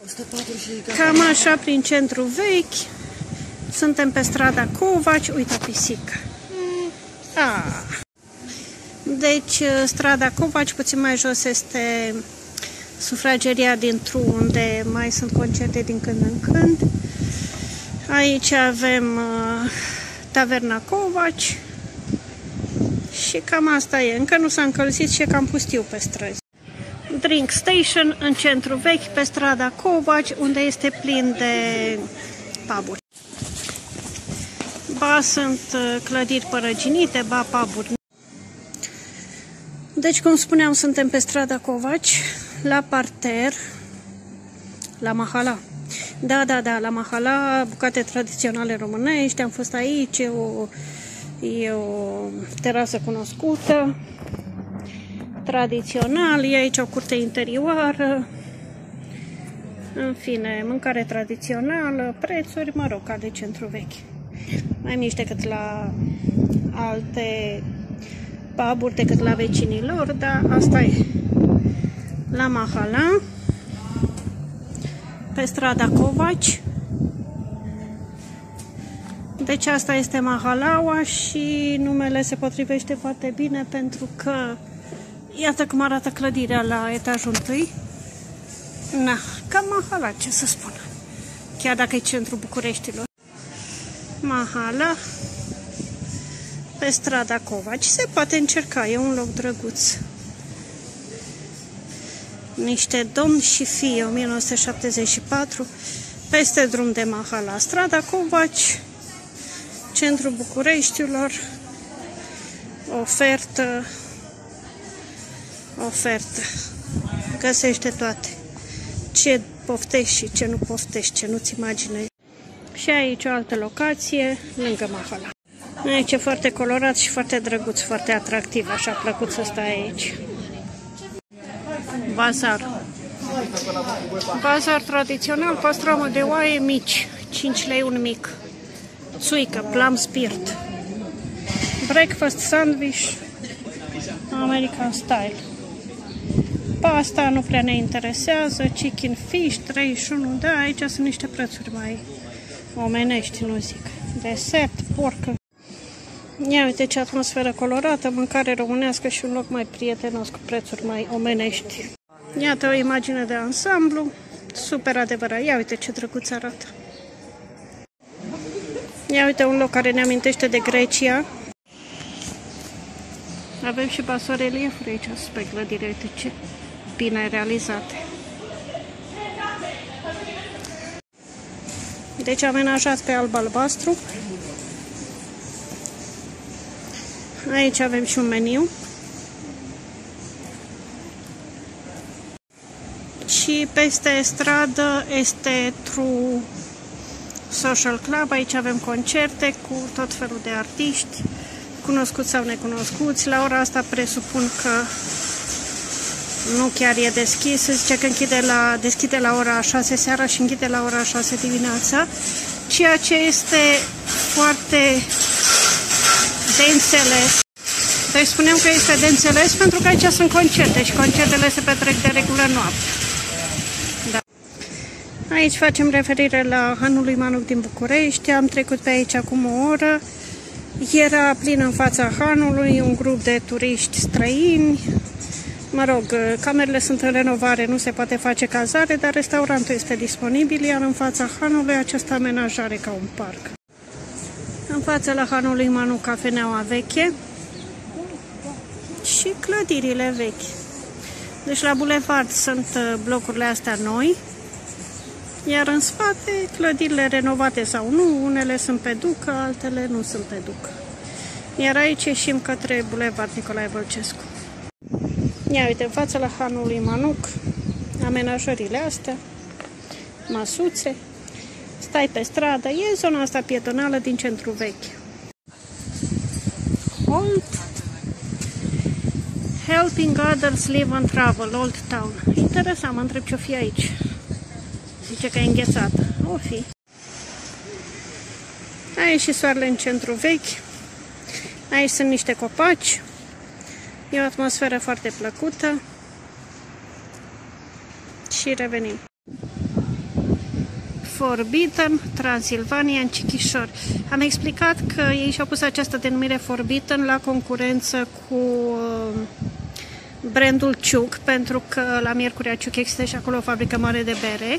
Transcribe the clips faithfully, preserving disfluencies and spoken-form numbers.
Cam așa prin centru vechi. Suntem pe strada Covaci. Uita pisica. Ah. Deci strada Covaci, puțin mai jos este sufrageria din Tru, unde mai sunt concerte din când în când. Aici avem uh, taverna Covaci. Și cam asta e. Încă nu s-a încălzit și e cam pustiu pe străzi. Drink Station în centru vechi, pe strada Covaci, unde este plin de pub-uri. Ba sunt clădiri părăginite, ba pub-uri. Deci, cum spuneam, suntem pe strada Covaci, la parter, la Mahala. Da, da, da, la Mahala, bucate tradiționale românești, am fost aici, e o, e o terasă cunoscută, tradițional, e aici o curte interioară, în fine, mâncare tradițională, prețuri, mă rog, ca de centru vechi. Mai mici decât la alte pub-uri, decât la vecinii lor, dar asta e. La Mahala, pe strada Covaci. Deci asta este Mahalaua și numele se potrivește foarte bine pentru că iată cum arată clădirea la etajul întâi. Na, cam Mahala, ce să spun. Chiar dacă e centrul Bucureștilor. Mahala, pe strada Covaci. Se poate încerca, e un loc drăguț. Niște domni și fii, o mie nouă sute șaptezeci și patru, peste drum de Mahala. Strada Covaci, centrul Bucureștilor, ofertă, ofertă. Găsește toate. Ce poftești și ce nu poftești, ce nu-ți imaginezi. Și aici o altă locație, lângă Mahala. Aici e foarte colorat și foarte drăguț, foarte atractiv, așa plăcut să stai aici. Bazar. Bazar tradițional, pastramă de oaie mici, cinci lei un mic. Țuică, plum spirit. Breakfast sandwich, American style. Pasta nu prea ne interesează, chicken fish, treizeci și unu, da, aici sunt niște prețuri mai omenești, nu zic. Desert, porc. Ia uite ce atmosferă colorată, mâncare românească și un loc mai prietenos cu prețuri mai omenești. Iată o imagine de ansamblu, super adevărat. Ia uite ce drăguț arată. Ia uite un loc care ne amintește de Grecia. Avem și basoreliefuri aici pe clădire, uite ce bine realizate. Deci amenajat pe alb-albastru. Aici avem și un meniu. Și peste stradă este Tru Social Club. Aici avem concerte cu tot felul de artiști, cunoscuți sau necunoscuți. La ora asta presupun că nu chiar e deschis. Se zice că închide la, deschide la ora șase seara și închide la ora șase dimineața, ceea ce este foarte de înțeles. Deci spunem că este de înțeles pentru că aici sunt concerte și concertele se petrec de regulă noapte. Da. Aici facem referire la Hanul lui Manuc din București. Am trecut pe aici acum o oră. Era plin în fața Hanului, un grup de turiști străini. Mă rog, camerele sunt în renovare, nu se poate face cazare, dar restaurantul este disponibil, iar în fața Hanului această amenajare ca un parc. În fața la Hanul lui Manuc, cafeneaua veche și clădirile vechi. Deci la bulevard sunt blocurile astea noi, iar în spate clădirile renovate sau nu, unele sunt pe Ducă, altele nu sunt pe Ducă. Iar aici ieșim către bulevard Nicolae Bălcescu. Ia uite, în fața la Hanul lui Manuc, amenajările astea, măsuțe, stai pe stradă, e zona asta pietonală din centru vechi. Old Helping Others Live and Travel, Old Town. Interesant, mă întreb ce-o fi aici. Zice că e înghețată. O fi. Aici și soarele în centru vechi. Aici sunt niște copaci. E o atmosferă foarte plăcută. Și revenim. Forbidden Transilvanian Cichișori. Am explicat că ei și-au pus această denumire Forbidden la concurență cu uh, brandul Ciuc, pentru că la Miercurea Ciuc există și acolo o fabrică mare de bere.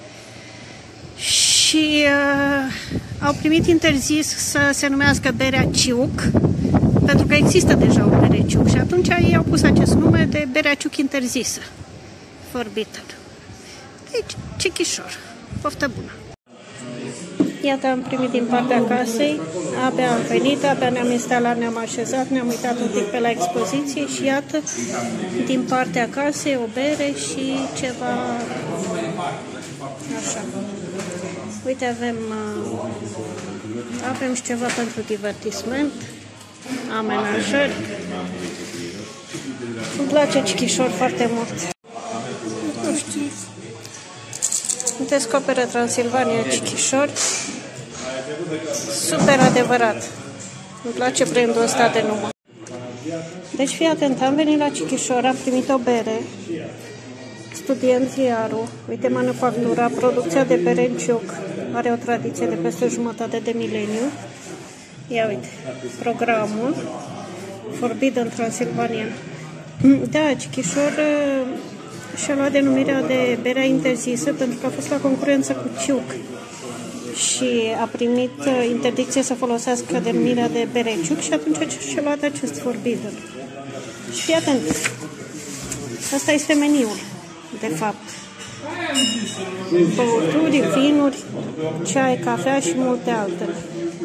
Și uh, au primit interzis să se numească berea Ciuc, pentru că există deja o bere Ciuc și atunci ei au pus acest nume de berea Ciuc interzisă. Forbidden. Deci, Cichișor. Poftă bună! Iată, am primit din partea casei, abia am venit, abia ne-am instalat, ne-am așezat, ne-am uitat un pic pe la expoziție și iată, din partea casei, o bere și ceva așa. Uite, avem, avem și ceva pentru divertisment, amenajări. Îmi place Cichișor foarte mult. Nu știu. Descoperă Transilvania Cichișori. Super adevărat. Îmi place brandul ăsta de nume. Deci fii atent, am venit la Cichișor, am primit o bere. Studiem ziarul. Uite manufactura, producția de bere în Ciuc. Are o tradiție de peste jumătate de mileniu. Ia uite, programul. Forbidden Transilvanian. Da, Cichișor și-a luat denumirea de berea interzisă pentru că a fost la concurență cu Ciuc și a primit interdicție să folosească denumirea de bere Ciuc și atunci și-a luat acest Forbidden. Și fii atent, asta este meniul, de fapt. Băuturi, vinuri, ceai, cafea și multe altele.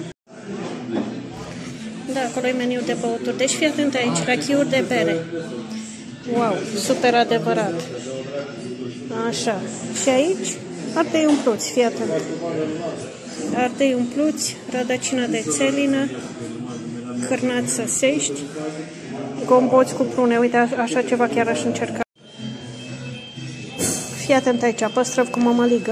Da, acolo e meniul de băuturi. Deci fii atent aici, rachiuri de bere. Wow, super adevărat. Așa. Și aici, ardei umpluți, fii atent. Ardei umpluți, rădăcină de țelină, cârnați săsești, gomboți cu prune. Uite, așa ceva chiar aș încerca. Fii atent aici, păstrăv cu mămăligă.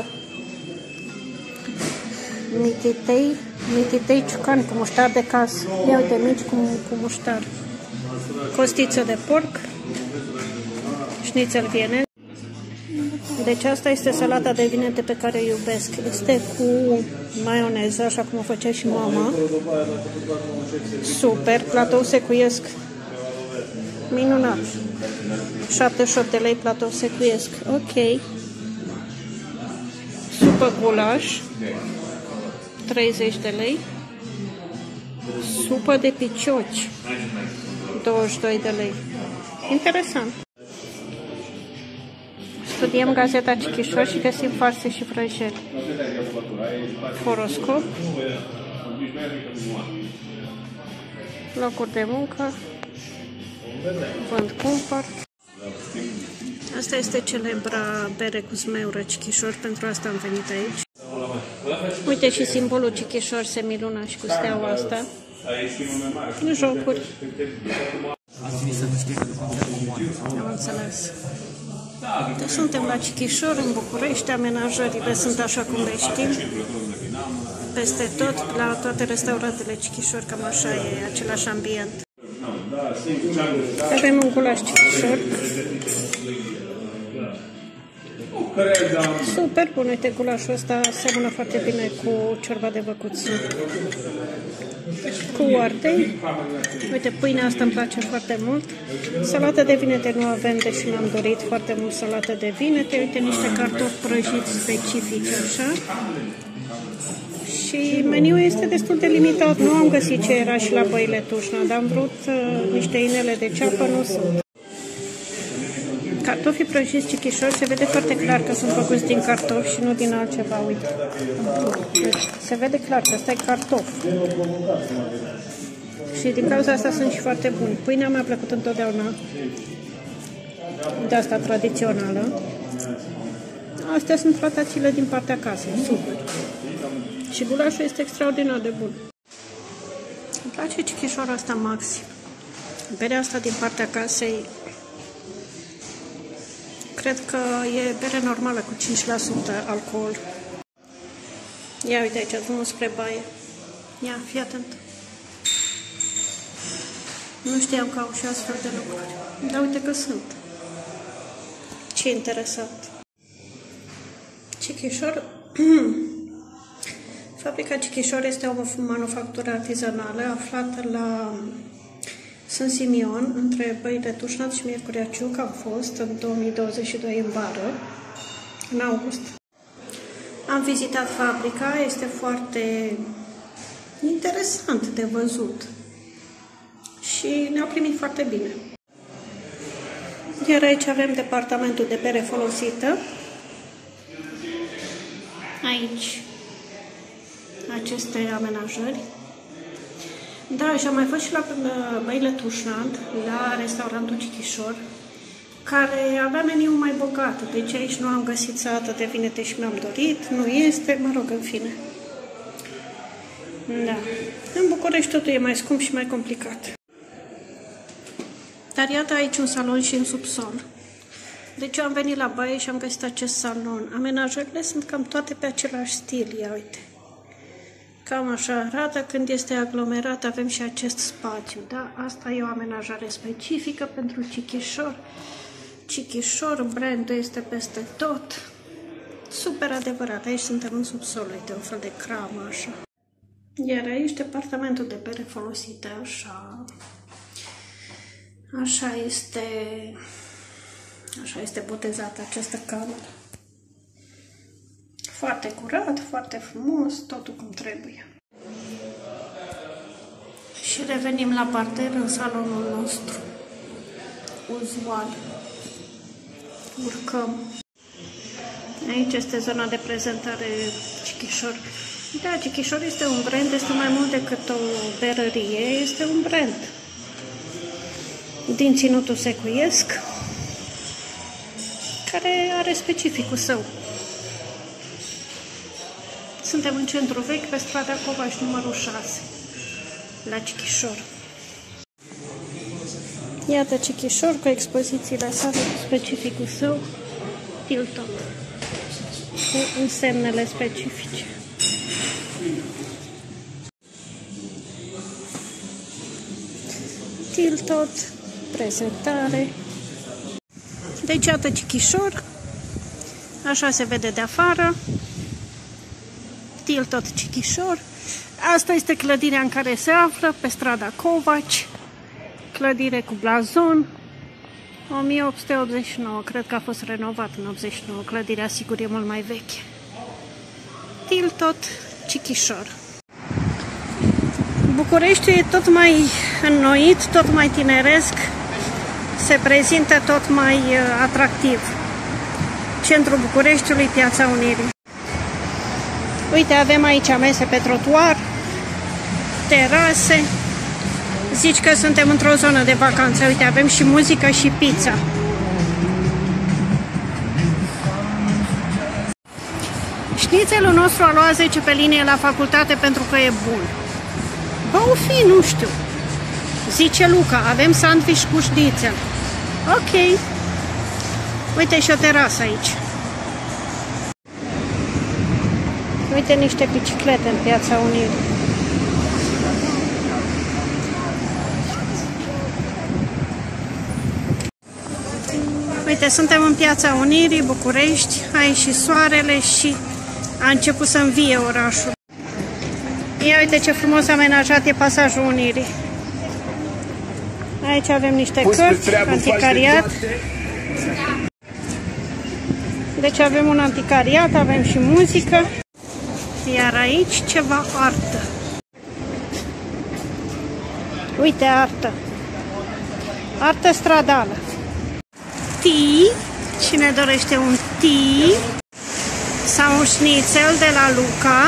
Mititei, mititei ciucani cu muștar de casă. Ia uite, mici cu, cu muștar. Costiță de porc. Șnițel vienez. Deci asta este salata de vinete pe care o iubesc. Este cu maioneză, așa cum o făcea și mama. Super, platou secuiesc. Minunat. șaptezeci și opt de lei platou secuiesc. Ok. Supă gulaș. treizeci de lei. Supă de picioci. douăzeci și doi de lei. Interesant. Studiem gazeta Cichișor și găsim farse și vrăjeli. Horoscop. Locuri de muncă. Vând-cumpăr. Asta este celebra bere cu zmeură Cichișor, pentru asta am venit aici. Uite și simbolul Cichișor, semiluna și cu steaua asta. Jocuri. Am înțeles. Deci suntem la Cichișor, în București, amenajările sunt așa cum le știm. Peste tot, la toate restaurantele Cichișor, cam așa e, același ambient. Avem un gulaș Cichișor. Super bun, uite, gulașul ăsta seamănă foarte bine cu ciorba de văcuță. Cu ardei. Uite, pâinea asta îmi place foarte mult. Salată de vinete nu avem, deși mi-am dorit foarte mult salată de vinete. Uite, niște cartofi prăjiți specifici, așa. Și meniul este destul de limitat. Nu am găsit ce era și la Băile Tușna, dar am vrut uh, niște inele de ceapă, nu sunt. Cartofii prăjiți Cichișor, se vede foarte clar că sunt făcuți din cartofi și nu din altceva, uite. Se vede clar că ăsta e cartof. Și din cauza asta sunt și foarte buni. Pâinea mi-a plăcut întotdeauna. De asta tradițională. Astea sunt tratațiile din partea casei, super. Și gulașul este extraordinar de bun. Îmi place Cichișorul asta maxim. Berea asta din partea casei, cred că e bere normală cu cinci la sută alcool. Ia uite aici, drumul spre baie. Ia, fii atent. Nu știam că au și astfel de lucruri. Dar uite că sunt. Ce interesant. Cichișor Fabrica Cichișor este o manufactură artizanală aflată la Sân Simion, între Băile Tușnad și Miercurea Ciuc. Am fost în două mii douăzeci și doi în vară, în august. Am vizitat fabrica, este foarte interesant de văzut și ne-au primit foarte bine. Iar aici avem departamentul de bere folosită. Aici aceste amenajări. Da, și am mai fost și la Băile Tușnad, la restaurantul Cichișor, care avea meniu mai bogat. Deci aici nu am găsit salată de vinete și mi-am dorit, nu este, mă rog, în fine. Da. În București totul e mai scump și mai complicat. Dar iată aici un salon și în subsol. Deci eu am venit la baie și am găsit acest salon. Amenajările sunt cam toate pe același stil, ia uite. Cam așa arată. Când este aglomerat avem și acest spațiu, da? Asta e o amenajare specifică pentru Cichișor. Cichișor, brandul este peste tot. Super adevărat. Aici suntem în subsol, uite, un fel de cramă, așa. Iar aici departamentul de bere folosite, așa. Așa este... Așa este botezată această cameră. Foarte curat, foarte frumos, totul cum trebuie. Și revenim la parter, în salonul nostru uzual. Urcăm. Aici este zona de prezentare Cichișor. Da, Cichișor este un brand, este mai mult decât o berărie, este un brand. Din ținutul secuiesc, care are specificul său. Suntem în centru vechi, pe strada Covaș, numărul șase, la Cichișor. Iată Cichișor cu expozițiile sale, cu specificul său, Tiltot, cu însemnele specifice. Tiltot, prezentare. Deci iată Cichișor, așa se vede de afară. Tiltot Cichișor. Asta este clădirea în care se află, pe strada Covaci. Clădire cu blazon. o mie opt sute optzeci și nouă, cred că a fost renovat în optzeci și nouă. Clădirea, sigur, e mult mai veche. Tiltot Cichișor. Bucureștiul e tot mai înnoit, tot mai tineresc. Se prezintă tot mai atractiv. Centrul Bucureștiului, Piața Unirii. Uite, avem aici mese pe trotuar, terase. Zici că suntem într-o zonă de vacanță. Uite, avem și muzică și pizza. Șnițelul nostru a luat zece pe linie la facultate pentru că e bun. Bă, o fi, nu știu. Zice Luca, avem sandwich cu șnițel. Ok. Uite și o terasă aici. Uite niște biciclete în Piața Unirii. Uite, suntem în Piața Unirii, București. Aici și soarele și a început să învie orașul. Ia uite ce frumos amenajat e Pasajul Unirii. Aici avem niște cărți, anticariat. Deci avem un anticariat, avem și muzică. Iar aici ceva artă. Uite, artă. Artă stradală. Tea. Cine dorește un tea? Sau un șnițel de la Luca.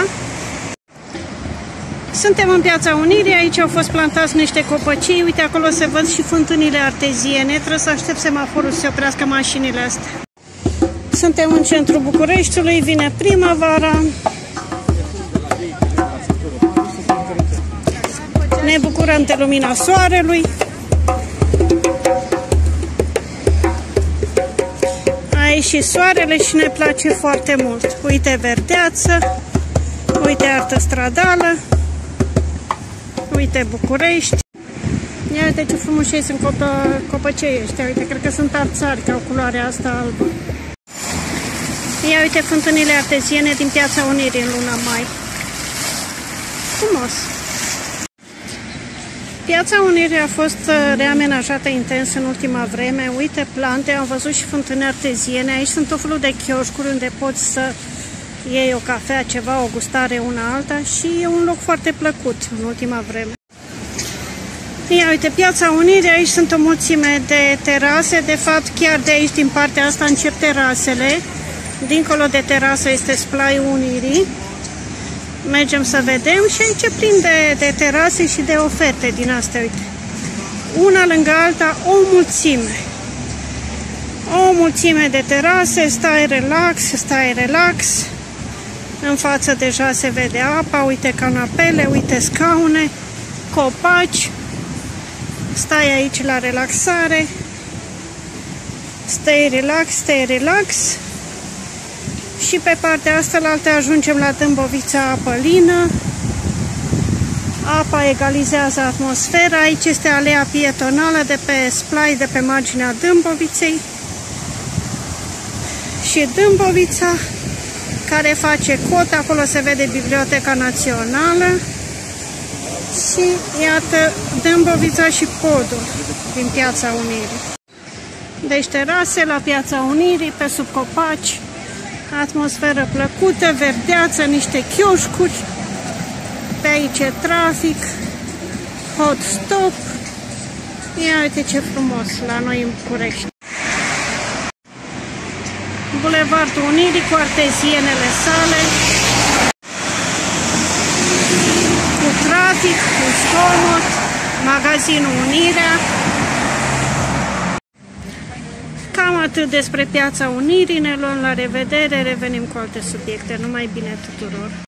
Suntem în Piața Unirii, aici au fost plantați niște copăcii. Uite, acolo se văd și fântânile arteziene. Trebuie să aștept semaforul să se oprească mașinile astea. Suntem în centrul Bucureștiului, vine primăvara. Ne bucurăm de lumina soarelui. Aici și soarele și ne place foarte mult. Uite verdeață, uite artă stradală, uite București. Ia uite ce frumoși sunt copă, copăcei ăștia, uite, cred că sunt arțari, că au culoarea asta albă. Ia uite fântânile arteziene din Piața Unirii în luna mai. frumos. Piața Unirii a fost reamenajată intens în ultima vreme. Uite plante, am văzut și fântâni arteziene. Aici sunt tot felul de chioșcuri unde poți să iei o cafea, ceva, o gustare una alta și e un loc foarte plăcut în ultima vreme. Ia uite, Piața Unirii, aici sunt o mulțime de terase. De fapt, chiar de aici, din partea asta, încep terasele. Dincolo de terasă este Splaiul Unirii. Mergem să vedem și aici e plin de, de terase și de oferte din astea, uite. Una lângă alta, o mulțime. O mulțime de terase, stai relax, stai relax. În față deja se vede apa, uite canapele, uite scaune, copaci. Stai aici la relaxare. Stai relax, stai relax. Și pe partea asta la altă ajungem la Dâmbovița Apălină. Apa egalizează atmosfera. Aici este alea pietonală de pe splai, de pe marginea Dâmboviței. Și Dâmbovița, care face cot, acolo se vede Biblioteca Națională. Și iată Dâmbovița și podul din Piața Unirii. Deci terase la Piața Unirii, pe sub copaci. Atmosferă plăcută, verdeață, niște chioșcuri. Pe aici e trafic, hot stop. Ia uite ce frumos la noi în București. Bulevardul Unirii cu artezienele sale, cu trafic, cu zgomot, magazinul Unirea. Cam atât despre Piața Unirii, ne luăm la revedere, revenim cu alte subiecte. Numai bine tuturor!